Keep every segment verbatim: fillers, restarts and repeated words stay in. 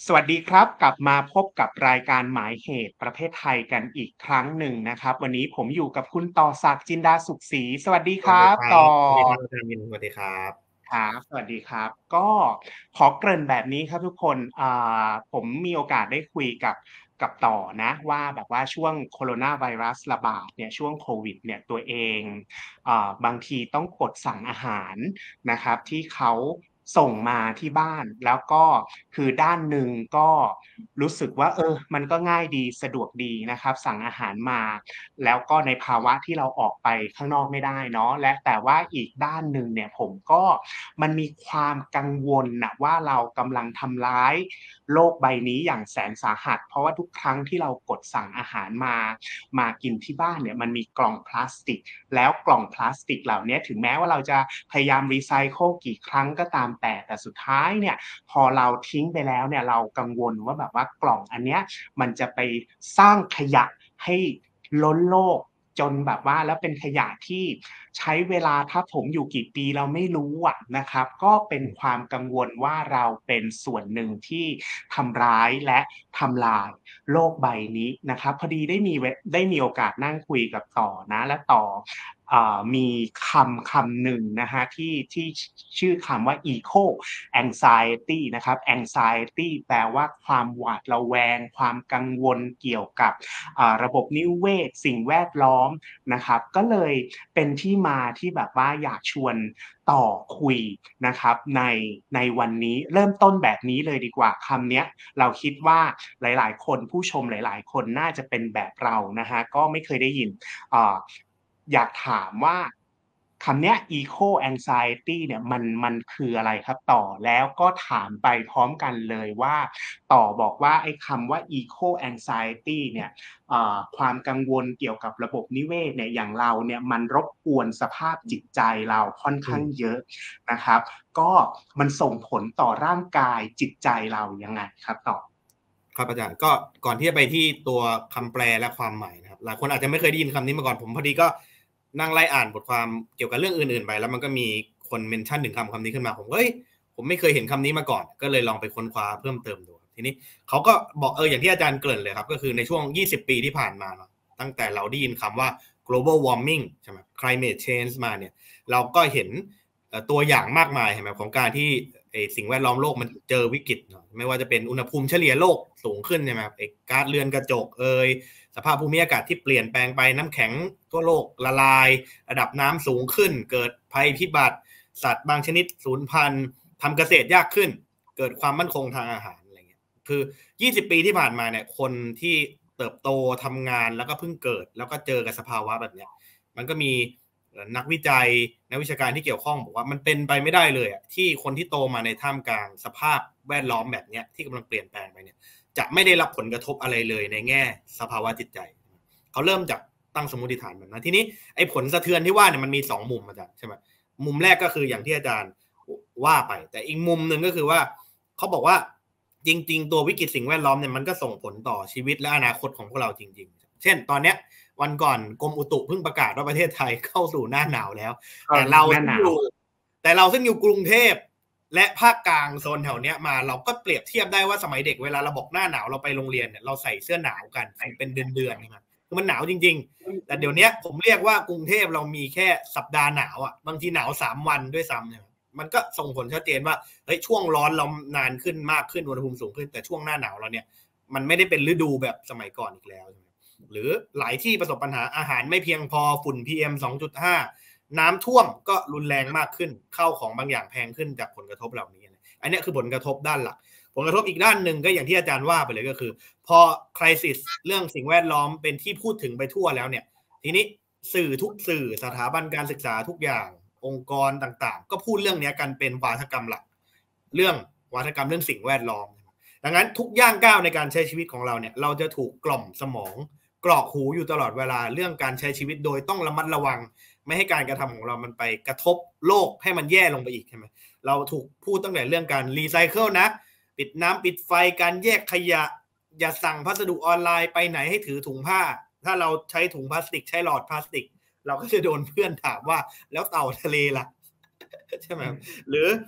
สวัสดีครับกลับมาพบกับรายการหมายเหตุประเภทไทยกันอีกครั้งหนึ่งนะครับวันนี้ผมอยู่กับคุณต่อศักดิ์จินดาสุขศรีสวัสดีสครับวัสดีครัต่อบสวัสดีครับอาจารย์มินสวัสดีครับครับสวัสดีครับก็ขอเกริ่นแบบนี้ครับทุกคนอ่าผมมีโอกาสได้คุยกับกับต่อนะว่าแบบว่าช่วงโคโรนาไวรัสระบาดเนี่ยช่วงโควิดเนี่ยตัวเองอ่าบางทีต้องกดสั่งอาหารนะครับที่เขาส่งมาที่บ้านแล้วก็คือด้านหนึ่งก็รู้สึกว่าเออมันก็ง่ายดีสะดวกดีนะครับสั่งอาหารมาแล้วก็ในภาวะที่เราออกไปข้างนอกไม่ได้เนาะและแต่ว่าอีกด้านหนึ่งเนี่ยผมก็มันมีความกังวลน่ะว่าเรากำลังทำร้ายโลกใบนี้อย่างแสนสาหัสเพราะว่าทุกครั้งที่เรากดสั่งอาหารมามากินที่บ้านเนี่ยมันมีกล่องพลาสติกแล้วกล่องพลาสติกเหล่าเนี้ยถึงแม้ว่าเราจะพยายามรีไซเคิลกี่ครั้งก็ตามแต่แต่สุดท้ายเนี่ยพอเราทิ้งไปแล้วเนี่ยเรากังวลว่าแบบว่ากล่องอันเนี้ยมันจะไปสร้างขยะให้ล้นโลกจนแบบว่าแล้วเป็นขยะที่ใช้เวลาทับถมอยู่กี่ปีเราไม่รู้อะนะครับก็เป็นความกังวลว่าเราเป็นส่วนหนึ่งที่ทำร้ายและทำลายโลกใบนี้นะครับพอดีได้มีเวได้มีโอกาสนั่งคุยกับต่อนะและต่ออ่ามีคำคำหนึ่งนะครับที่ที่ชชื่อคำว่า Eco Anxiety นะครับ Anxiety แปลว่าความหวาดระแวงความกังวลเกี่ยวกับอ่าระบบนิเวศสิ่งแวดล้อมนะครับก็เลยเป็นที่มาที่แบบว่าอยากชวนต่อคุยนะครับในในวันนี้เริ่มต้นแบบนี้เลยดีกว่าคำเนี้ยเราคิดว่าหลายๆคนผู้ชมหลายๆคนน่าจะเป็นแบบเรานะคะก็ไม่เคยได้ยินอ่าอยากถามว่าคำเนี้ย Eco Anxiety เนี่ยมันมันคืออะไรครับต่อแล้วก็ถามไปพร้อมกันเลยว่าต่อบอกว่าไอ้คำว่า Eco Anxiety เนี่ยอ่าความกังวลเกี่ยวกับระบบนิเวศเนี่ยอย่างเราเนี่ยมันรบกวนสภาพจิตใจเราค่อนข้างอืมเยอะนะครับก็มันส่งผลต่อร่างกายจิตใจเรายังไงครับต่อครับอาจารย์ก็ก่อนที่จะไปที่ตัวคำแปลและความหมายนะครับหลายคนอาจจะไม่เคยได้ยินคำนี้มาก่อนผมพอดีก็นั่งไล่อ่านบทความเกี่ยวกับเรื่องอื่นๆไปแล้วมันก็มีคนเมนชั่นถึงคำคำนี้ขึ้นมาผมก็เฮ้ยผมไม่เคยเห็นคำนี้มาก่อนก็เลยลองไปค้นคว้าเพิ่มเติมดูทีนี้เขาก็บอกเอออย่างที่อาจารย์เกริ่นเลยครับก็คือในช่วงยี่สิบปีที่ผ่านมาเนาะตั้งแต่เราได้ยินคำว่า global warming ใช่ไหม climate change มาเนี่ยเราก็เห็นตัวอย่างมากมายใช่ไหมของการที่สิ่งแวดล้อมโลกมันเจอวิกฤตไม่ว่าจะเป็นอุณหภูมิเฉลี่ยโลกสูงขึ้นใช่ไหมครับก๊าซเรือนกระจกเอยสภาพภูมิอากาศที่เปลี่ยนแปลงไปน้ำแข็งทั่วโลกละลายระดับน้ำสูงขึ้นเกิดภัยพิบัติสัตว์บางชนิดสูญพันธุ์ทำเกษตรยากขึ้นเกิดความมั่นคงทางอาหารอะไรเงี้ยคือยี่สิบปีที่ผ่านมาเนี่ยคนที่เติบโตทำงานแล้วก็เพิ่งเกิดแล้วก็เจอกับสภาวะแบบเนี้ยมันก็มีนักวิจัยนักวิชาการที่เกี่ยวข้องบอกว่ามันเป็นไปไม่ได้เลยอ่ะที่คนที่โตมาในท่ามกลางสภาพแวดล้อมแบบเนี้ยที่กำลังเปลี่ยนแปลงไปเนี่ยจะไม่ได้รับผลกระทบอะไรเลยในแง่สภาวะจิตใจเขาเริ่มจากตั้งสมมติฐานแบบนั้นทีนี้ไอ้ผลสะเทือนที่ว่าเนี่ยมันมีสองมุมอาจารย์ใช่ไหมมุมแรกก็คืออย่างที่อาจารย์ว่าไปแต่อีกมุมหนึ่งก็คือว่าเขาบอกว่าจริงๆตัววิกฤตสิ่งแวดล้อมเนี่ยมันก็ส่งผลต่อชีวิตและอนาคตของพวกเราจริงๆเช่นตอนเนี้ยวันก่อนกรมอุตุเพิ่งประกาศว่าประเทศไทยเข้าสู่หน้าหนาวแล้วก็แต่เราหน้าหนาวซึ่งอยู่แต่เราซึ่งอยู่กรุงเทพและภาคกลางโซนแถวเนี้ยมาเราก็เปรียบเทียบได้ว่าสมัยเด็กเวลาเราบอกหน้าหนาวเราไปโรงเรียนเนี่ยเราใส่เสื้อหนาวกันเป็นเดือนๆนะครับคือมันหนาวจริงๆแต่เดี๋ยวนี้ผมเรียกว่ากรุงเทพเรามีแค่สัปดาห์หนาวอ่ะบางทีหนาวสามวันด้วยซ้ำเนี่ยมันก็ส่งผลชัดเจนว่าเฮ้ยช่วงร้อนเรานานขึ้นมากขึ้นอุณหภูมิสูงขึ้นแต่ช่วงหน้าหนาวเราเนี่ยมันไม่ได้เป็นฤดูแบบสมัยก่อนอีกแล้วหรือหลายที่ประสบปัญหาอาหารไม่เพียงพอฝุ่น พี เอ็ม สองจุดห้า น้ำท่วมก็รุนแรงมากขึ้นเข้าของบางอย่างแพงขึ้นจากผลกระทบเหล่านี้อันนี้คือผลกระทบด้านหลักผลกระทบอีกด้านหนึ่งก็อย่างที่อาจารย์ว่าไปเลยก็คือพอคริสิสเรื่องสิ่งแวดล้อมเป็นที่พูดถึงไปทั่วแล้วเนี่ยทีนี้สื่อทุกสื่อสถาบันการศึกษาทุกอย่างองค์กรต่างๆก็พูดเรื่องนี้กันเป็นวาทกรรมหลักเรื่องวาทกรรมเรื่องสิ่งแวดล้อมดังนั้นทุกย่างก้าวในการใช้ชีวิตของเราเนี่ยเราจะถูกกล่อมสมองกรอกหูอยู่ตลอดเวลาเรื่องการใช้ชีวิตโดยต้องระมัดระวังไม่ให้การกระทำของเรามันไปกระทบโลกให้มันแย่ลงไปอีกใช่ไหมเราถูกพูดตั้งแต่เรื่องการรีไซเคิลนะปิดน้ำปิดไฟการแยกขยะอย่าสั่งพัสดุออนไลน์ไปไหนให้ถือถุงผ้าถ้าเราใช้ถุงพลาสติกใช้หลอดพลาสติกเราก็จะโดนเพื่อนถามว่าแล้วเต่าทะเลล่ะใช่ไหมหรือ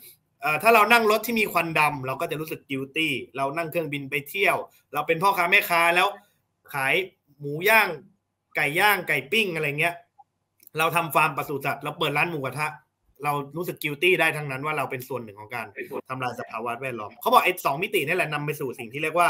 ถ้าเรานั่งรถที่มีควันดำเราก็จะรู้สึก guilty เรานั่งเครื่องบินไปเที่ยวเราเป็นพ่อค้าแม่ค้าแล้วขายหมูย่างไก่ย่างไก่ปิ้งอะไรเงี้ยเราทำฟาร์มปศุสัตว์เราเปิดร้านหมูกระทะเรารู้สึก guilty ได้ทั้งนั้นว่าเราเป็นส่วนหนึ่งของการทำลายสภาวะแวดล้อมเขาบอกไอ้สองมิตินี่แหละนำไปสู่สิ่งที่เรียกว่า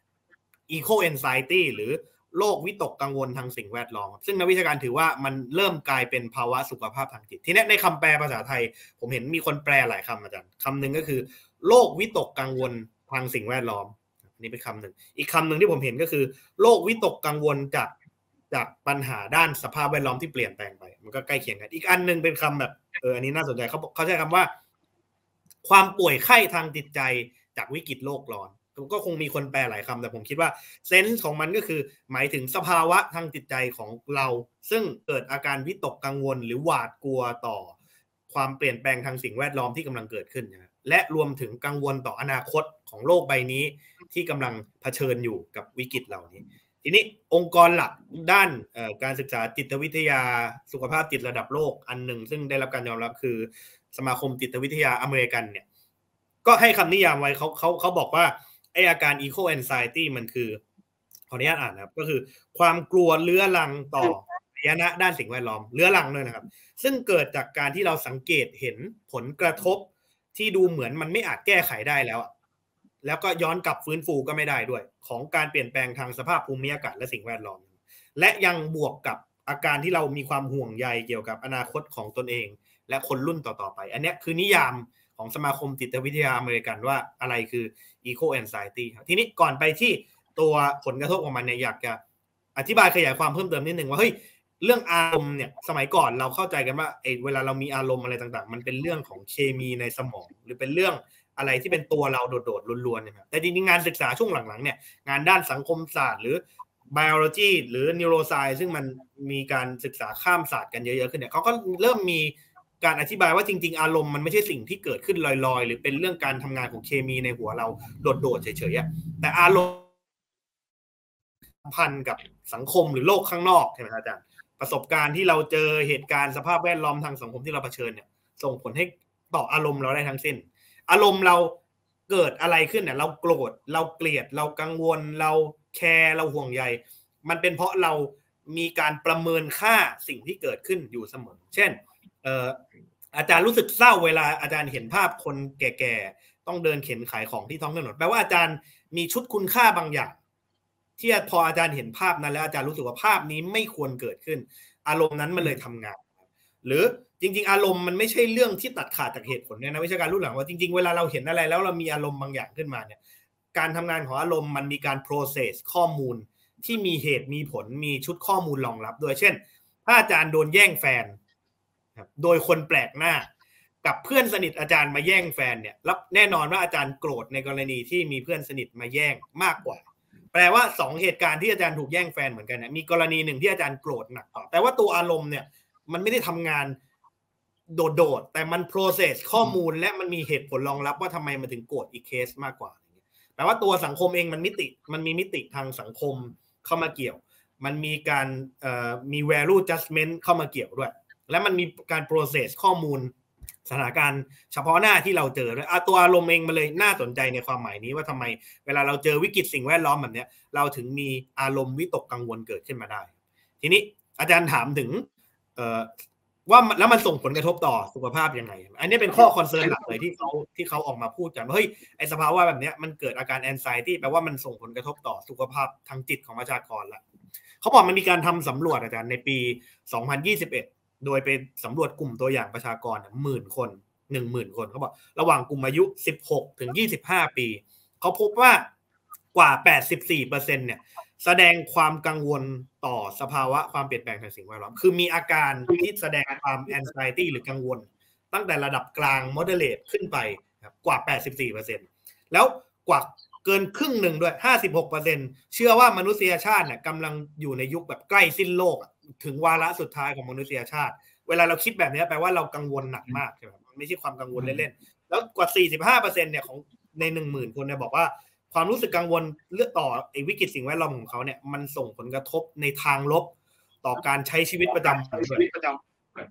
eco anxiety หรือโรควิตกกังวลทางสิ่งแวดล้อมซึ่งนักวิชาการถือว่ามันเริ่มกลายเป็นภาวะสุขภาพทางจิตทีนี้ในคำแปลภาษาไทยผมเห็นมีคนแปลหลายคำอาจารย์คำหนึ่งก็คือโรควิตกกังวลทางสิ่งแวดล้อมนี่เป็นคำหนึ่งอีกคำหนึ่งที่ผมเห็นก็คือโรควิตกกังวลจากจากปัญหาด้านสภาพแวดล้อมที่เปลี่ยนแปลงไปมันก็ใกล้เคียงกันอีกอันนึงเป็นคำแบบเอออันนี้น่าสนใจเขาเขาใช้คำว่าความป่วยไข้ทางจิตใจจากวิกฤตโลกร้อนก็คงมีคนแปลหลายคำแต่ผมคิดว่าเซนส์ของมันก็คือหมายถึงสภาวะทางจิตใจของเราซึ่งเกิดอาการวิตกกังวลหรือหวาดกลัวต่อความเปลี่ยนแปลงทางสิ่งแวดล้อมที่กำลังเกิดขึ้นนะและรวมถึงกังวลต่ออนาคตของโลกใบนี้ที่กำลังเผชิญอยู่กับวิกฤตเหล่านี้ทีนี้องค์กรหลักด้านการศึกษาจิตวิทยาสุขภาพจิตระดับโลกอันหนึ่งซึ่งได้รับการยอมรับคือสมาคมจิตวิทยาอเมริกันเนี่ยก็ให้คำนิยามไว้เขาเขาเขาบอกว่าไออาการ eco anxiety มันคือขออนุญาตอ่านนะครับก็คือความกลัวเรื้อรังต่อหายนะด้านสิ่งแวดล้อมเรื้อรังด้วยนะครับซึ่งเกิดจากการที่เราสังเกตเห็นผลกระทบที่ดูเหมือนมันไม่อาจแก้ไขได้แล้วแล้วก็ย้อนกลับฟื้นฟูก็ไม่ได้ด้วยของการเปลี่ยนแปลงทางสภาพภูมิอากาศและสิ่งแวดล้อมและยังบวกกับอาการที่เรามีความห่วงใยเกี่ยวกับอนาคตของตนเองและคนรุ่นต่อๆไปอันนี้คือนิยามของสมาคมจิตวิทยาอเมริกันว่าอะไรคือ eco anxiety ทีนี้ก่อนไปที่ตัวผลกระทบของมันเนี่ยอยากจะอธิบายขยายความเพิ่มเติมนิดนึงว่าเฮ้ยเรื่องอารมณ์เนี่ยสมัยก่อนเราเข้าใจกันว่าเอเวลาเรามีอารมณ์อะไรต่างๆมันเป็นเรื่องของเคมีในสมองหรือเป็นเรื่องอะไรที่เป็นตัวเราโดดๆล้วนๆนะครับแต่จริงๆงานศึกษาช่วงหลังๆเนี่ยงานด้านสังคมศาสตร์หรือ biology หรือ neuroscience ซึ่งมันมีการศึกษาข้ามศาสตร์กันเยอะๆขึ้นเนี่ยเขาก็เริ่มมีการอธิบายว่าจริงๆอารมณ์มันไม่ใช่สิ่งที่เกิดขึ้นลอยๆหรือเป็นเรื่องการทำงานของเคมีในหัวเราโดดๆเฉยๆแต่อารมณ์สัมพันธ์กับสังคมหรือโลกข้างนอกใช่ไหมครับอาจารย์ประสบการณ์ที่เราเจอเหตุการณ์สภาพแวดล้อมทางสังคมที่เราเผชิญเนี่ยส่งผลให้ต่ออารมณ์เราได้ทั้งสิ้นอารมณ์เราเกิดอะไรขึ้นเนี่ยเราโกรธเราเกลียดเรากังวลเราแคร์เราห่วงใยมันเป็นเพราะเรามีการประเมินค่าสิ่งที่เกิดขึ้นอยู่เสมอเช่นเอ่ออาจารย์รู้สึกเศร้าเวลาอาจารย์เห็นภาพคนแก่ๆต้องเดินเข็นขายของที่ท้องถนนแปลว่าอาจารย์มีชุดคุณค่าบางอย่างที่พออาจารย์เห็นภาพนั้นแล้วอาจารย์รู้สึกว่าภาพนี้ไม่ควรเกิดขึ้นอารมณ์นั้นมันเลยทำงานหรือจริงๆอารมณ์มันไม่ใช่เรื่องที่ตัดขาดจากเหตุผลเนี่ยนะวิชาการรุ่นหลังว่าจริงๆเวลาเราเห็นอะไรแล้วเรามีอารมณ์บางอย่างขึ้นมาเนี่ยการทำงานของอารมณ์มันมีการ process ข้อมูลที่มีเหตุมีผลมีชุดข้อมูลรองรับด้วยเช่นถ้าอาจารย์โดนแย่งแฟนโดยคนแปลกหน้ากับเพื่อนสนิทอาจารย์มาแย่งแฟนเนี่ยแล้วแน่นอนว่าอาจารย์โกรธในกรณีที่มีเพื่อนสนิทมาแย่งมากกว่าแปลว่าสองเหตุการณ์ที่อาจารย์ถูกแย่งแฟนเหมือนกันเนี่ยมีกรณีหนึ่งที่อาจารย์โกรธหนักกว่าแต่ว่าตัวอารมณ์เนี่ยมันไม่ได้ทำงานโดดๆแต่มัน process ข้อมูลและมันมีเหตุผลรองรับว่าทำไมมันถึงโกรธอีกเคสมากกว่าแปลว่าตัวสังคมเองมันมิติมันมีมิติทางสังคมเข้ามาเกี่ยวมันมีการเอ่อมี value judgment เข้ามาเกี่ยวด้วยและมันมีการ process ข้อมูลสถานการณ์เฉพาะหน้าที่เราเจอด้วยตัวอารมณ์เองมันเลยน่าสนใจในความหมายนี้ว่าทำไมเวลาเราเจอวิกฤตสิ่งแวดล้อมแบบนี้เราถึงมีอารมณ์วิตกกังวลเกิดขึ้นมาได้ทีนี้อาจารย์ถามถึงเอ่อว่าแล้วมันส่งผลกระทบต่อสุขภาพยังไงอันนี้เป็นข้อคอนเซิร์นหลักเลยที่เขาที่เขาออกมาพูดกันว่าเฮ้ยไอสภาวะแบบนี้มันเกิดอาการ anxiety แปลว่ามันส่งผลกระทบต่อสุขภาพทางจิตของประชากรละเขาบอกมันมีการทำสำรวจอาจารย์ในปีสองพันยี่สิบเอ็ดโดยไปสำรวจกลุ่มตัวอย่างประชากรหมื่นคน หนึ่งหมื่น คนเขาบอกระหว่างกลุ่มอายุสิบหกถึงยี่สิบห้าปีเขาพบว่ากว่า แปดสิบสี่เปอร์เซ็นต์ เนี่ยแสดงความกังวลต่อสภาวะความเปลี่ยนแปลงทางสิ่งแวดล้อมคือมีอาการที่แสดงความ anxiety หรือกังวลตั้งแต่ระดับกลาง moderate ขึ้นไปครับกว่า แปดสิบสี่เปอร์เซ็นต์ แล้วกว่าเกินครึ่งหนึ่งด้วย ห้าสิบหกเปอร์เซ็นต์ เชื่อว่ามนุษยชาติเนี่ยกำลังอยู่ในยุคแบบใกล้สิ้นโลกถึงวาระสุดท้ายของมนุษยชาติเวลาเราคิดแบบนี้แปลว่าเรากังวลหนักมากใช่ไหมมันไม่ใช่ความกังวลเล่นๆแล้วกว่า สี่สิบห้าเปอร์เซ็นต์ เนี่ยของใน หนึ่งหมื่น คนเนี่ยบอกว่าความรู้สึกกังวลเรื่องต่อไอ้วิกฤตสิ่งแวดล้อมของเขาเนี่ยมันส่งผลกระทบในทางลบต่อการใช้ชีวิตประจำวัน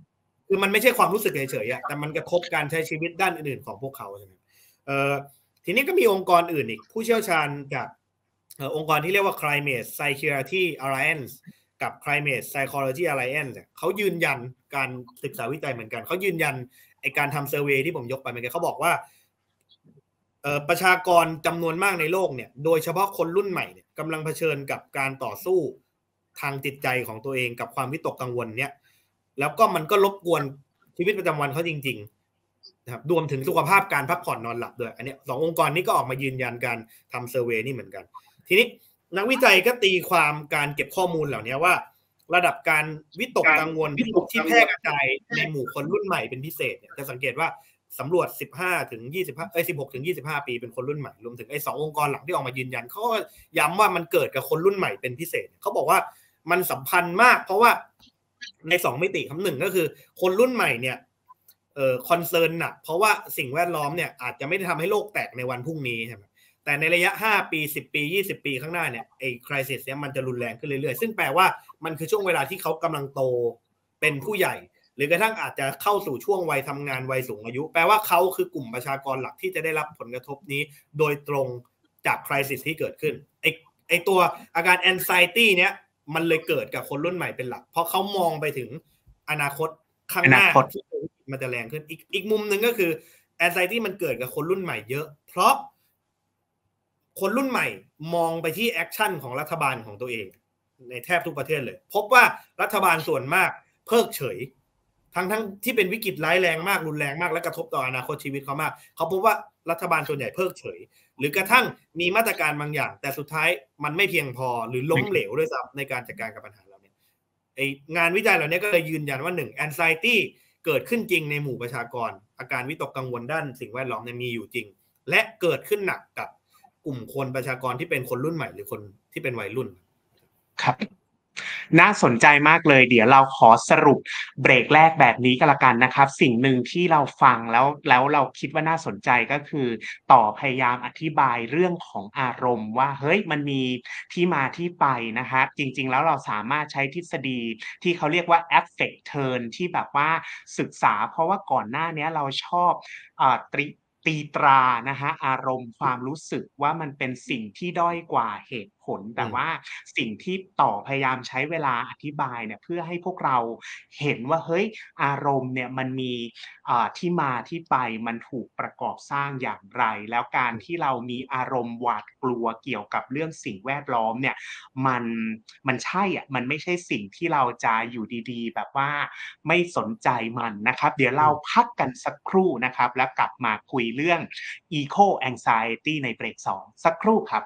คือมันไม่ใช่ความรู้สึกเฉยๆอ่ะแต่มันกระทบการใช้ชีวิตด้านอื่นๆของพวกเขาใช่ไหมเอ่อทีนี้ก็มีองค์กรอื่นอีกผู้เชี่ยวชาญจากเอ่อองค์กรที่เรียกว่า Climate Security Alliance กับ Climate Psychology Alliance เนี่ยเขายืนยันการศึกษาวิจัยเหมือนกันเขายืนยันไอการทำเซอร์เวย์ที่ผมยกไปเหมือนกันเขาบอกว่าเอ่อประชากรจำนวนมากในโลกเนี่ยโดยเฉพาะคนรุ่นใหม่เนี่ยกำลังเผชิญกับการต่อสู้ทางจิตใจของตัวเองกับความวิตกกังวลเนี่ยแล้วก็มันก็รบกวนชีวิตประจำวันเขาจริงๆนะครับรวมถึงสุขภาพการพักผ่อนนอนหลับด้วยอันนี้สององค์กรนี้ก็ออกมายืนยันการทำเซอร์เวย์นี่เหมือนกันทีนี้นักวิจัยก็ตีความการเก็บข้อมูลเหล่านี้ว่าระดับการวิตกกังวลที่แพร่กระจายในหมู่คนรุ่นใหม่เป็นพิเศษเนี่ยจะสังเกตว่าสำรวจสิบห้าถึงยี่สิบห้าเอ้ยสิบหกถึงยี่สิบห้าปีเป็นคนรุ่นใหม่รวมถึงไอ้สององค์กรหลักที่ออกมายืนยันเขาก็ย้ำว่ามันเกิดกับคนรุ่นใหม่เป็นพิเศษเขาบอกว่ามันสัมพันธ์มากเพราะว่าในสองมิติคำหนึ่งก็คือคนรุ่นใหม่เนี่ยเอ่อคอนเซิร์นหนักเพราะว่าสิ่งแวดล้อมเนี่ยอาจจะไม่ได้ทำให้โลกแตกในวันพรุ่งนี้ใช่ไหมแต่ในระยะห้าปีสิบปียี่สิบปีข้างหน้าเนี่ยไอ้คริสิสเนี่ยมันจะรุนแรงขึ้นเรื่อยๆซึ่งแปลว่ามันคือช่วงเวลาที่เขากำลังโตเป็นผู้ใหญ่หรือกระทั่งอาจจะเข้าสู่ช่วงวัยทำงานวัยสูงอายุแปลว่าเขาคือกลุ่มประชากรหลักที่จะได้รับผลกระทบนี้โดยตรงจากคริสิสที่เกิดขึ้นไอ้ไอ้ตัวอาการ anxiety เนี้ยมันเลยเกิดกับคนรุ่นใหม่เป็นหลักเพราะเขามองไปถึงอนาคตข้างหน้าที่มันจะแรงขึ้นอีกอีกมุมหนึ่งก็คือ anxiety มันเกิดกับคนรุ่นใหม่เยอะเพราะคนรุ่นใหม่มองไปที่แอคชั่นของรัฐบาลของตัวเองในแทบทุกประเทศเลยพบว่ารัฐบาลส่วนมากเพิกเฉยทั้งทั้งที่เป็นวิกฤตร้ายแรงมากรุนแรงมากและกระทบต่ออนาคตชีวิตเขามากเขาพบว่ารัฐบาลส่วนใหญ่เพิกเฉยหรือกระทั่งมีมาตรการบางอย่างแต่สุดท้ายมันไม่เพียงพอหรือล้มเหลวด้วยซ้ำในการจัดการกับปัญหาเหล่านี้ไองานวิจัยเหล่านี้ก็เลยยืนยันว่าหนึ่ง anxiety เกิดขึ้นจริงในหมู่ประชากรอาการวิตกกังวลด้านสิ่งแวดล้อมเนี่ยมีอยู่จริงและเกิดขึ้นหนักกับกลุ่มคนประชากรที่เป็นคนรุ่นใหม่หรือคนที่เป็นวัยรุ่นครับน่าสนใจมากเลยเดี๋ยวเราขอสรุปเบรกแรกแบบนี้ก็แล้วกันนะครับสิ่งหนึ่งที่เราฟังแล้วแล้วเราคิดว่าน่าสนใจก็คือต่อพยายามอธิบายเรื่องของอารมณ์ว่าเฮ้ยมันมีที่มาที่ไปนะครับจริงๆแล้วเราสามารถใช้ทฤษฎีที่เขาเรียกว่า affect turn ที่แบบว่าศึกษาเพราะว่าก่อนหน้านี้เราชอบอ่าตริตีตรานะฮะอารมณ์ความรู้สึกว่ามันเป็นสิ่งที่ด้อยกว่าเหตุผลแต่ว่าสิ่งที่ต่อพยายามใช้เวลาอธิบายเนี่ยเพื่อให้พวกเราเห็นว่าเฮ้ยอารมณ์เนี่ยมันมีอ่าที่มาที่ไปมันถูกประกอบสร้างอย่างไรแล้วการที่เรามีอารมณ์หวาดกลัวเกี่ยวกับเรื่องสิ่งแวดล้อมเนี่ยมันมันใช่อ่ะมันไม่ใช่สิ่งที่เราจะอยู่ดีๆแบบว่าไม่สนใจมันนะครับเดี๋ยวเราพักกันสักครู่นะครับแล้วกลับมาคุยเรื่อง Eco Anxiety ในเบรกสองสักครู่ครับ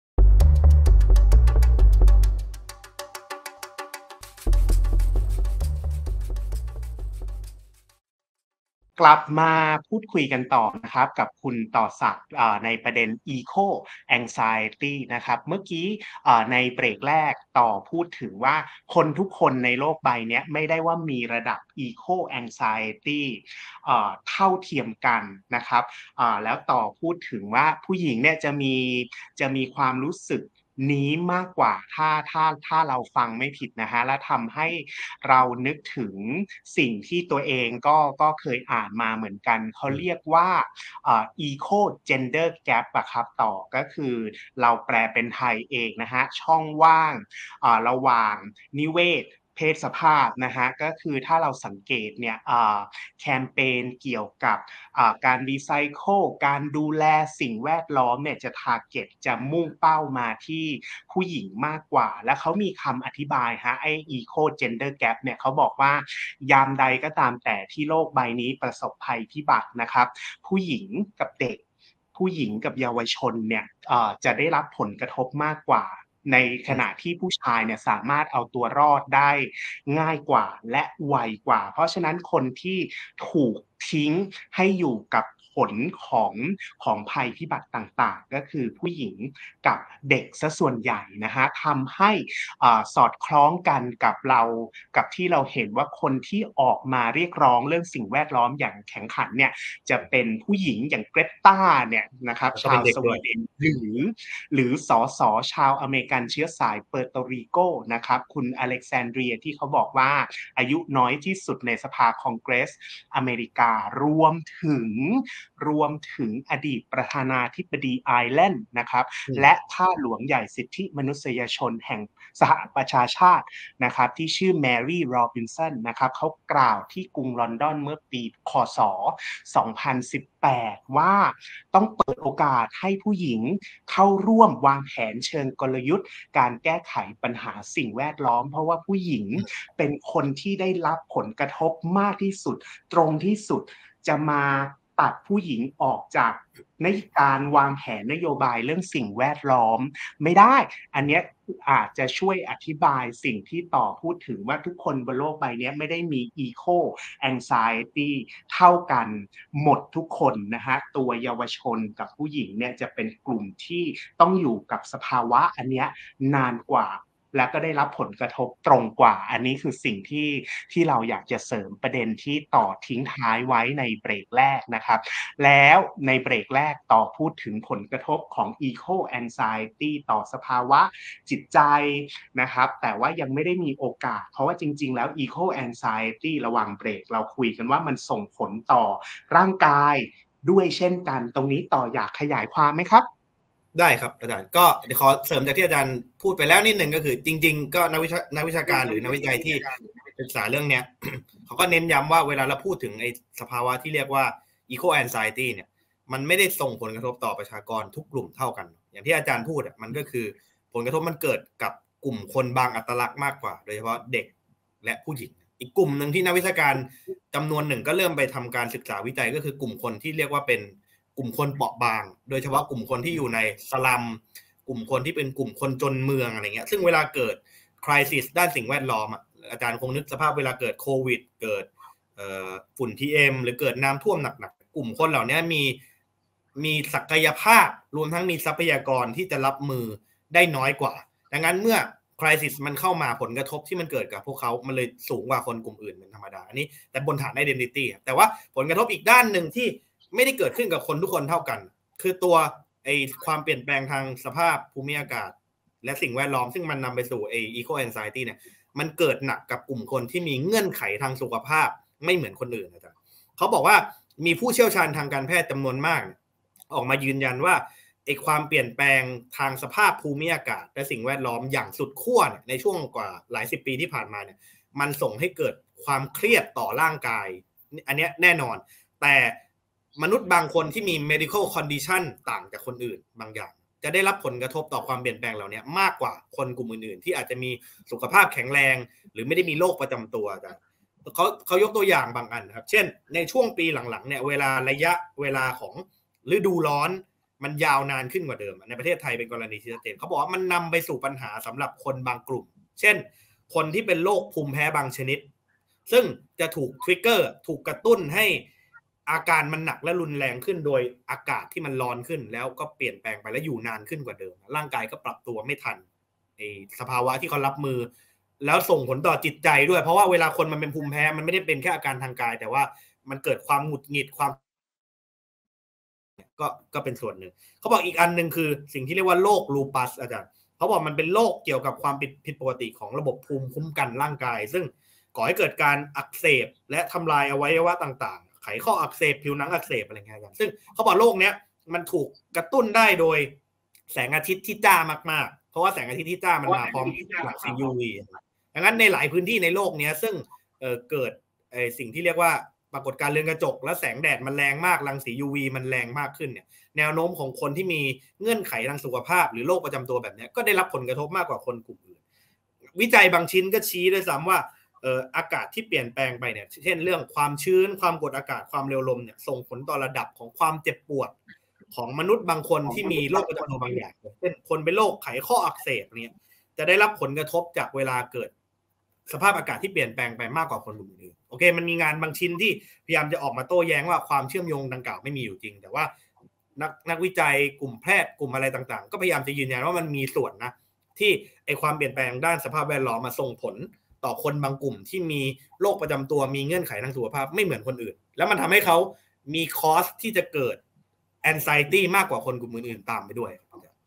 กลับมาพูดคุยกันต่อนะครับกับคุณต่อศักดิ์ในประเด็น Eco Anxiety นะครับเมื่อกี้ในเบรกแรกต่อพูดถึงว่าคนทุกคนในโลกใบนี้ไม่ได้ว่ามีระดับ Eco Anxiety เท่าเทียมกันนะครับแล้วต่อพูดถึงว่าผู้หญิงเนี่ยจะมีจะมีความรู้สึกนี้มากกว่าถ้าถ้าถ้าเราฟังไม่ผิดนะฮะและทำให้เรานึกถึงสิ่งที่ตัวเองก็ก็เคยอ่านมาเหมือนกันเขาเรียกว่าเอ่อ Eco Gender Gap อะครับต่อก็คือเราแปลเป็นไทยเองนะฮะช่องว่างอ่าระหว่างนิเวศเพศสภาพนะฮะก็คือถ้าเราสังเกตเนี่ยแคมเปญเกี่ยวกับการรีไซเคิลการดูแลสิ่งแวดล้อมเนี่ยจะทาร์เก็ตจะมุ่งเป้ามาที่ผู้หญิงมากกว่าและเขามีคำอธิบายฮะไอ้ Eco Gender Gap เนี่ยเขาบอกว่ายามใดก็ตามแต่ที่โลกใบนี้ประสบภัยพิบัตินะครับผู้หญิงกับเด็กผู้หญิงกับเยาวชนเนี่ยจะได้รับผลกระทบมากกว่าในขณะที่ผู้ชายเนี่ยสามารถเอาตัวรอดได้ง่ายกว่าและไวกว่าเพราะฉะนั้นคนที่ถูกทิ้งให้อยู่กับผลของของภัยพิบัติต่างๆก็คือผู้หญิงกับเด็กซะส่วนใหญ่นะฮะทำให้อ่าสอดคล้องกันกับเรากับที่เราเห็นว่าคนที่ออกมาเรียกร้องเรื่องสิ่งแวดล้อมอย่างแข็งขันเนี่ยจะเป็นผู้หญิงอย่างเกรตาเนี่ยนะครับชาวสวีเดนหรือหรือสสชาวอเมริกันเชื้อสายเปอร์โตริโกนะครับคุณอเล็กซานเดรียที่เขาบอกว่าอายุน้อยที่สุดในสภาคองเกรสอเมริการวมถึงรวมถึงอดีตประธานาธิบดีไอร์แลนด์นะครับและข้าหลวงใหญ่สิทธิมนุษยชนแห่งสหประชาชาตินะครับที่ชื่อแมรี่โรบินสันนะครับเขากล่าวที่กรุงลอนดอนเมื่อปีคศสองพันสิบแปดว่าต้องเปิดโอกาสให้ผู้หญิงเข้าร่วมวางแผนเชิงกลยุทธ์การแก้ไขปัญหาสิ่งแวดล้อมเพราะว่าผู้หญิงเป็นคนที่ได้รับผลกระทบมากที่สุดตรงที่สุดจะมาตัดผู้หญิงออกจากในการวางแผนนโยบายเรื่องสิ่งแวดล้อมไม่ได้อันนี้อาจจะช่วยอธิบายสิ่งที่ต่อพูดถึงว่าทุกคนบนโลกใบนี้ไม่ได้มี eco anxiety เท่ากันหมดทุกคนนะฮะตัวเยาวชนกับผู้หญิงเนี่ยจะเป็นกลุ่มที่ต้องอยู่กับสภาวะอันเนี้ยนานกว่าแล้วก็ได้รับผลกระทบตรงกว่าอันนี้คือสิ่งที่ที่เราอยากจะเสริมประเด็นที่ต่อทิ้งท้ายไว้ในเบรกแรกนะครับแล้วในเบรกแรกต่อพูดถึงผลกระทบของ eco anxiety ต่อสภาวะจิตใจนะครับแต่ว่ายังไม่ได้มีโอกาสเพราะว่าจริงๆแล้ว eco anxiety ระหว่างเบรกเราคุยกันว่ามันส่งผลต่อร่างกายด้วยเช่นกันตรงนี้ต่ออยากขยายความไหมครับได้ครับอาจารย์ก็เดี๋ยวขอเสริมจากที่อาจารย์พูดไปแล้วนิดหนึ่งก็คือจริงๆก็นักวิชานักวิชาการหรือนักวิจัยที่ศึกษาเรื่องเนี้ยเขาก็เน้นย้ำว่าเวลาเราพูดถึงไอ้สภาวะที่เรียกว่า eco anxiety เนี่ยมันไม่ได้ส่งผลกระทบต่อประชากรทุกกลุ่มเท่ากันอย่างที่อาจารย์พูดอ่ะมันก็คือผลกระทบมันเกิดกับกลุ่มคนบางอัตลักษณ์มากกว่าโดยเฉพาะเด็กและผู้หญิงอีกกลุ่มหนึ่งที่นักวิชาการจำนวนหนึ่งก็เริ่มไปทำการศึกษาวิจัยก็คือกลุ่มคนที่เรียกว่าเป็นกลุ่มคนเปราะบางโดยเฉพาะกลุ่มคนที่อยู่ในสลัมกลุ่มคนที่เป็นกลุ่มคนจนเมืองอะไรเงี้ยซึ่งเวลาเกิดคริสิสด้านสิ่งแวดล้อมอ่ะอาจารย์คงนึกสภาพเวลาเกิดโควิดเกิดฝุ่น พี เอ็ม หรือเกิดน้ำท่วมหนักๆกลุ่มคนเหล่านี้มีมีศักยภาพรวมทั้งมีทรัพยากรที่จะรับมือได้น้อยกว่าดังนั้นเมื่อคริสิสมันเข้ามาผลกระทบที่มันเกิดกับพวกเขามันเลยสูงกว่าคนกลุ่มอื่นเป็นธรรมดาอันนี้แต่บนฐาน identity แต่ว่าผลกระทบอีกด้านหนึ่งที่ไม่ได้เกิดขึ้นกับคนทุกคนเท่ากันคือตัวไอ้ความเปลี่ยนแปลงทางสภาพภูมิอากาศและสิ่งแวดล้อมซึ่งมันนำไปสู่ไอ้ eco anxiety เนี่ยมันเกิดหนักกับกลุ่มคนที่มีเงื่อนไขทางสุขภาพไม่เหมือนคนอื่นนะจ๊ะเขาบอกว่ามีผู้เชี่ยวชาญทางการแพทย์จำนวนมากออกมายืนยันว่าไอ้ความเปลี่ยนแปลงทางสภาพภูมิอากาศและสิ่งแวดล้อมอย่างสุดขั้วในช่วงกว่าหลายสิบปีที่ผ่านมาเนี่ยมันส่งให้เกิดความเครียดต่อร่างกายอันนี้แน่นอนแต่มนุษย์บางคนที่มี medical condition ต่างจากคนอื่นบางอย่างจะได้รับผลกระทบต่อความเปลี่ยนแปลงเหล่านี้มากกว่าคนกลุ่มอื่นๆที่อาจจะมีสุขภาพแข็งแรงหรือไม่ได้มีโรคประจำตัวแต่เขาเขายกตัวอย่างบางอันครับเช่นในช่วงปีหลังๆเนี่ยเวลาระยะเวลาของฤดูร้อนมันยาวนานขึ้นกว่าเดิมในประเทศไทยเป็นกรณีที่ชัดเจนเขาบอกว่ามันนำไปสู่ปัญหาสำหรับคนบางกลุ่มเช่นคนที่เป็นโรคภูมิแพ้บางชนิดซึ่งจะถูกทริกเกอร์ถูกกระตุ้นให้อาการมันหนักและรุนแรงขึ้นโดยอากาศที่มันร้อนขึ้นแล้วก็เปลี่ยนแปลงไปและอยู่นานขึ้นกว่าเดิมร่างกายก็ปรับตัวไม่ทันไอ้สภาวะที่เขารับมือแล้วส่งผลต่อจิตใจด้วยเพราะว่าเวลาคนมันเป็นภูมิแพ้มันไม่ได้เป็นแค่อาการทางกายแต่ว่ามันเกิดความหงุดหงิดความก็ก็เป็นส่วนหนึ่งเขาบอกอีกอันนึงคือสิ่งที่เรียกว่าโรคลูปัสอาจารย์เขาบอกมันเป็นโรคเกี่ยวกับความผิดผิดปกติของระบบภูมิคุ้มกันร่างกายซึ่งก่อให้เกิดการอักเสบและทำลายอวัยวะต่างๆไขข้ออักเสบผิวหนังอักเสบอะไรเงี้ยครับซึ่งเขาบอกโรคเนี้ยมันถูกกระตุ้นได้โดยแสงอาทิตย์ที่จ้ามากๆเพราะว่าแสงอาทิตย์ที่จ้ามันมาพร้อมรังสี ยู วี ดังนั้นในหลายพื้นที่ในโลกนี้ซึ่ง เ, เกิดสิ่งที่เรียกว่าปรากฏการณ์เรือนกระจกและแสงแดดมันแรงมากรังสี ยู วี มันแรงมากขึ้นเนี่ยแนวโน้มของคนที่มีเงื่อนไขทางสุขภาพหรือโรคประจำตัวแบบนี้ก็ได้รับผลกระทบมากกว่าคนกลุ่มอื่นวิจัยบางชิ้นก็ชี้ด้วยซ้ำว่าเอ่ออากาศที่เปลี่ยนแปลงไปเนี่ยเช่นเรื่องความชื้นความกดอากาศความเร็วลมเนี่ยส่งผลต่อระดับของความเจ็บปวดของมนุษย์บางคนที่มีโรคประจำตัวบางอย่างเช่นคนเป็นโรคไขข้ออักเสบเนี่ยจะได้รับผลกระทบจากเวลาเกิดสภาพอากาศที่เปลี่ยนแปลงไปมากกว่าคนกลุ่มอื่นโอเคมันมีงานบางชิ้นที่พยายามจะออกมาโต้แย้งว่าความเชื่อมโยงดังกล่าวไม่มีอยู่จริงแต่ว่านักนักวิจัยกลุ่มแพทย์กลุ่มอะไรต่างๆก็พยายามจะยืนยันว่ามันมีส่วนนะที่ไอความเปลี่ยนแปลงด้านสภาพแวดล้อมมาส่งผลต่อคนบางกลุ่มที่มีโรคประจำตัวมีเงื่อนไขทางสุขภาพไม่เหมือนคนอื่นแล้วมันทำให้เขามีคอสที่จะเกิด anxiety มากกว่าคนกลุ่มอื่นๆตามไปด้วย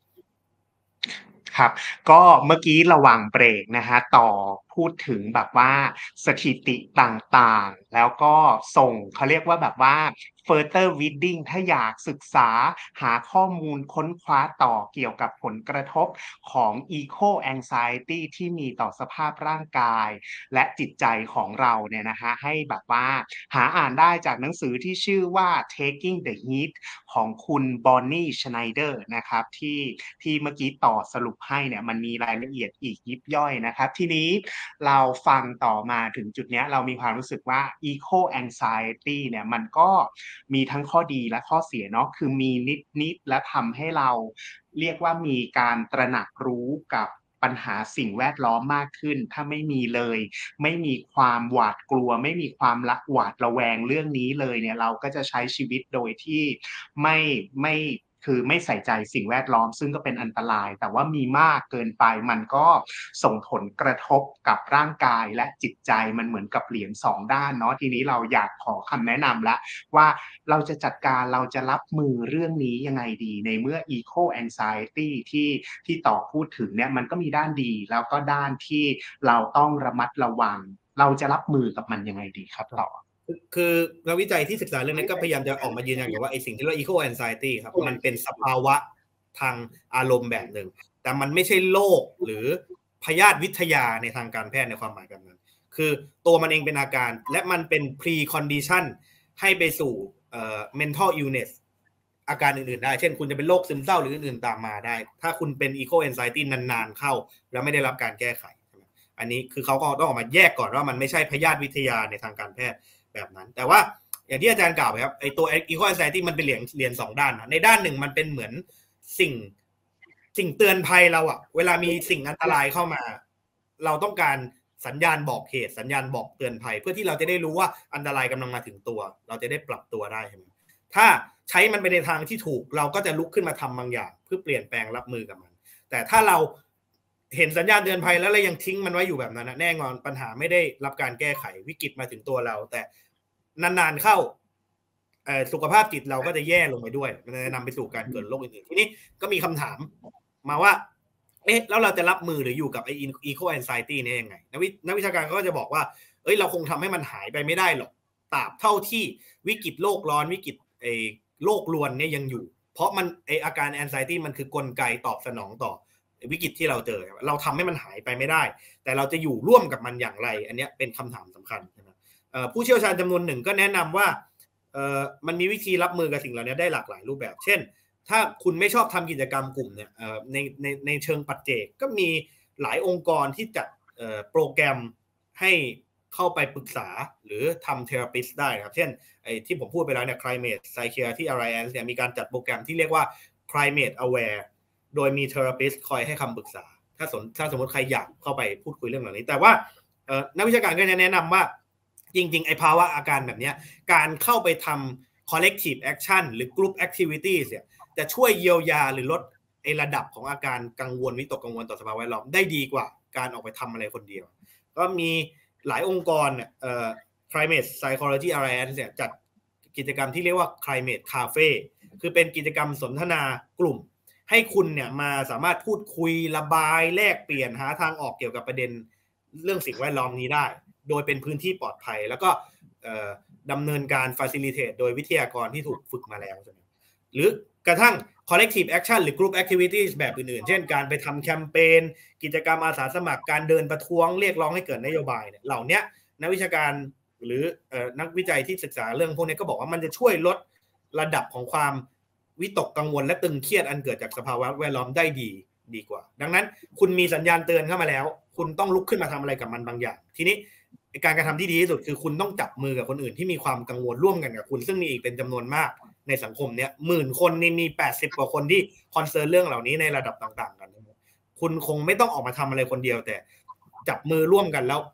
ครับก็เมื่อกี้ระหว่างเบรกนะฮะต่อพูดถึงแบบว่าสถิติต่างๆแล้วก็ส่งเขาเรียกว่าแบบว่า further reading ถ้าอยากศึกษาหาข้อมูลค้นคว้าต่อเกี่ยวกับผลกระทบของ eco anxiety ที่มีต่อสภาพร่างกายและจิตใจของเราเนี่ยนะฮะให้แบบว่าหาอ่านได้จากหนังสือที่ชื่อว่า Taking the Heat ของคุณบอนนี่ชไนเดอร์นะครับที่ที่เมื่อกี้ต่อสรุปให้เนี่ยมันมีรายละเอียดอีกยิบย่อยนะครับทีนี้เราฟังต่อมาถึงจุดนี้เรามีความรู้สึกว่า eco anxiety เนี่ยมันก็มีทั้งข้อดีและข้อเสียเนาะคือมีนิดๆและทำให้เราเรียกว่ามีการตระหนักรู้กับปัญหาสิ่งแวดล้อมมากขึ้นถ้าไม่มีเลยไม่มีความหวาดกลัวไม่มีความละหวาดระแวงเรื่องนี้เลยเนี่ยเราก็จะใช้ชีวิตโดยที่ไม่ไม่คือไม่ใส่ใจสิ่งแวดล้อมซึ่งก็เป็นอันตรายแต่ว่ามีมากเกินไปมันก็ส่งผลกระทบกับร่างกายและจิตใจมันเหมือนกับเหรียญสองด้านเนาะทีนี้เราอยากขอคำแนะนำละว่าเราจะจัดการเราจะรับมือเรื่องนี้ยังไงดีในเมื่อ eco anxiety ที่ที่ต่อพูดถึงเนี่ยมันก็มีด้านดีแล้วก็ด้านที่เราต้องระมัดระวังเราจะรับมือกับมันยังไงดีครับต่อคือนักวิจัยที่ศึกษาเรื่องนี้ก็พยายามจะออกมายืนยันว่าไอ้สิ่งที่เรียกว่า eco anxiety ครับมันเป็นสภาวะทางอารมณ์แบบหนึ่งแต่มันไม่ใช่โรคหรือพยาธิวิทยาในทางการแพทย์ในความหมายแบบนั้นคือตัวมันเองเป็นอาการและมันเป็น pre condition ให้ไปสู่เอ่อ mental illness อาการอื่นๆได้เช่นคุณจะเป็นโรคซึมเศร้าหรืออื่นๆตามมาได้ถ้าคุณเป็น eco anxiety นานๆเข้าแล้วไม่ได้รับการแก้ไขอันนี้คือเขาก็ต้องออกมาแยกก่อนว่ามันไม่ใช่พยาธิวิทยาในทางการแพทย์แบบนั้นแต่ว่าอย่างที่อาจารย์กล่าวไปครับไอตัว eco anxiety มันเป็นเหรียญเหรียญสองด้านนะในด้านหนึ่งมันเป็นเหมือนสิ่งสิ่งเตือนภัยเราอะเวลามีสิ่งอันตรายเข้ามาเราต้องการสัญญาณบอกเหตุสัญญาณบอกเตือนภัยเพื่อที่เราจะได้รู้ว่าอันตรายกำลังมาถึงตัวเราจะได้ปรับตัวได้ใช่ไหมถ้าใช้มันไปในทางที่ถูกเราก็จะลุกขึ้นมาทำบางอย่างเพื่อเปลี่ยนแปลงรับมือกับมันแต่ถ้าเราเห็นสัญญาณเตือนภัยแล้วเรายังทิ้งมันไว้อยู่แบบนั้นนะแน่นอนปัญหาไม่ได้รับการแก้ไขวิกฤตมาถึงตัวเราแต่นานๆเข้าสุขภาพจิตเราก็จะแย่ลงไปด้วยมันจะนำไปสู่การเกิดโรคอื่นๆทีนี้ก็มีคำถามมาว่าเอ๊ะแล้วเราจะรับมือหรืออยู่กับไอ้ eco anxiety เนี่ยยังไงนักวินักวิชาการก็จะบอกว่าเอ้ยเราคงทำให้มันหายไปไม่ได้หรอกตราบเท่าที่วิกฤตโลกร้อนวิกฤตไอ้โลกรวนเนี่ยยังอยู่เพราะมันไอ้อาการ anxiety มันคือกลไกตอบสนองต่อวิกฤตที่เราเจอเราทำให้มันหายไปไม่ได้แต่เราจะอยู่ร่วมกับมันอย่างไรอันนี้เป็นคำถามสำคัญนะผู้เชี่ยวชาญจำนวนหนึ่งก็แนะนำว่ามันมีวิธีรับมือกับสิ่งเหล่านี้ได้หลากหลายรูปแบบเช่นถ้าคุณไม่ชอบทำกิจกรรมกลุ่มเนี่ยในในในเชิงปัจเจกก็มีหลายองค์กรที่จัดโปรแกรมให้เข้าไปปรึกษาหรือทำเทอราปิสต์ได้ครับเช่นไอ้ที่ผมพูดไปแล้วเนี่ย Climate Psychiatry Alliance เนี่ยมีการจัดโปรแกรมที่เรียกว่า Climate Aware โดยมีเทอราปิสต์คอยให้คำปรึกษาถ้าสนถ้าสมมติใครอยากเข้าไปพูดคุยเรื่องเหล่านี้แต่ว่านักวิชาการก็แนะนำว่าจริงๆไอ้ภาวะอาการแบบนี้การเข้าไปทำ collective action หรือ group activities เนี่ยจะช่วยเยียวยาหรือลดไอ้ระดับของอาการกังวลวิตกกังวลต่อสภาพแวดล้อมได้ดีกว่าการออกไปทำอะไรคนเดียวก็มีหลายองค์กรเนี่ยเอ่อ Climate Psychology Alliance เนี่ยจัดกิจกรรมที่เรียกว่า Climate Cafe คือเป็นกิจกรรมสนทนากลุ่มให้คุณเนี่ยมาสามารถพูดคุยระบายแลกเปลี่ยนหาทางออกเกี่ยวกับประเด็นเรื่องสิ่งแวดล้อมนี้ได้โดยเป็นพื้นที่ปลอดภัยแล้วก็ดำเนินการ facilitate โดยวิทยากรที่ถูกฝึกมาแล้วใช่ไหมหรือกระทั่ง collective action หรือ group activities แบบอื่นๆเช่นการไปทำแคมเปญกิจกรรมอาสาสมัครการเดินประท้วงเรียกร้องให้เกิดนโยบายเนี่ยเหล่านี้นักวิชาการหรือนักวิจัยที่ศึกษาเรื่องพวกนี้ก็บอกว่ามันจะช่วยลดระดับของความวิตกกังวลและตึงเครียดอันเกิดจากสภาวะแวดล้อมได้ดีดีกว่าดังนั้นคุณมีสัญญาณเตือนเข้ามาแล้วคุณต้องลุกขึ้นมาทำอะไรกับมันบางอย่างทีนี้การกระทำที่ดีที่สุดคือคุณต้องจับมือกับคนอื่นที่มีความกังวลร่วมกันกับคุณซึ่งมีอีกเป็นจำนวนมากในสังคมเนี้ยหมื่นคนนี่มีแปดสิบกว่าคนที่คอนเซิร์นเรื่องเหล่านี้ในระดับต่างๆกันคุณคงไม่ต้องออกมาทำอะไรคนเดียวแต่จับมือร่วมกันแล้ว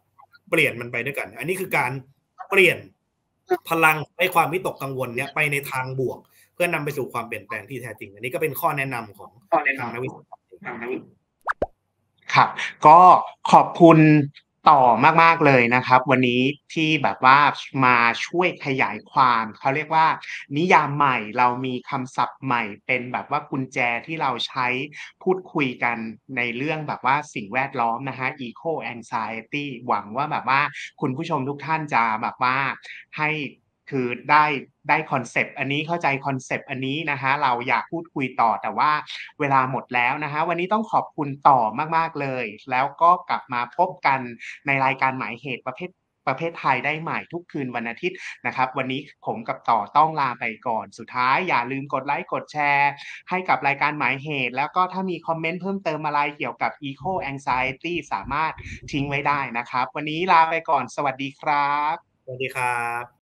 เปลี่ยนมันไปด้วยกันอันนี้คือการเปลี่ยนพลังให้ความวิตกกังวลเนี้ยไปในทางบวกเพื่อนำไปสู่ความเปลี่ยนแปลงที่แท้จริงอันนี้ก็เป็นข้อแนะนำของทางนักวิชาการครับก็ขอบคุณต่อมากๆเลยนะครับวันนี้ที่แบบว่ามาช่วยขยายความเขาเรียกว่านิยามใหม่เรามีคำศัพท์ใหม่เป็นแบบว่ากุญแจที่เราใช้พูดคุยกันในเรื่องแบบว่าสิ่งแวดล้อมนะฮะ Eco Anxiety หวังว่าแบบว่าคุณผู้ชมทุกท่านจะแบบว่าให้คือได้ได้คอนเซปต์อันนี้เข้าใจคอนเซปต์อันนี้นะคะเราอยากพูดคุยต่อแต่ว่าเวลาหมดแล้วนะคะวันนี้ต้องขอบคุณต่อมากๆเลยแล้วก็กลับมาพบกันในรายการหมายเหตุประเภทประเภทไทยได้ใหม่ทุกคืนวันอาทิตย์นะครับวันนี้ผมกับต่อต้องลาไปก่อนสุดท้ายอย่าลืมกดไลค์กดแชร์ให้กับรายการหมายเหตุแล้วก็ถ้ามีคอมเมนต์เพิ่มเติมอะไรเกี่ยวกับ Eco Anxiety สามารถทิ้งไว้ได้นะครับวันนี้ลาไปก่อนสวัสดีครับสวัสดีครับ